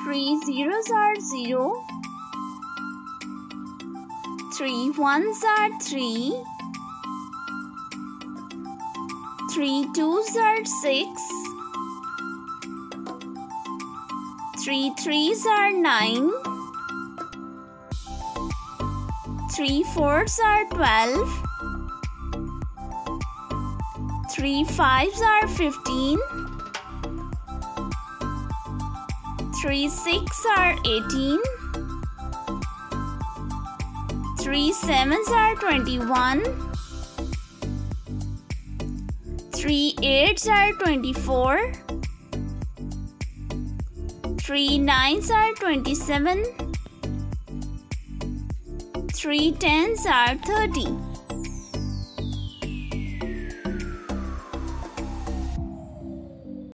3 zeros are 0. 3 ones are 3. 3 twos are 6. 3 threes are 9. 3 fours are 12. 3 fives are 15. 3 six are 18. 3 sevens are 21. 3 eights are 24. 3 nines are 27. 3 tens are 30.